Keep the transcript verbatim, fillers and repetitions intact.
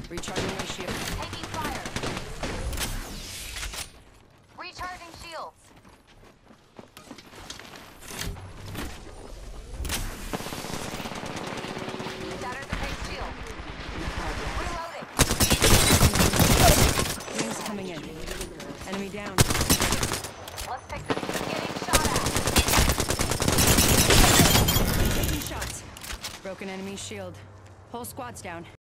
Recharging my shield. Taking fire. Recharging shields. Shattered the base shield. Reloading. Wings coming in. Enemy down. Let's take this. Getting shot at. Taking shots. Broken enemy shield. Whole squad's down.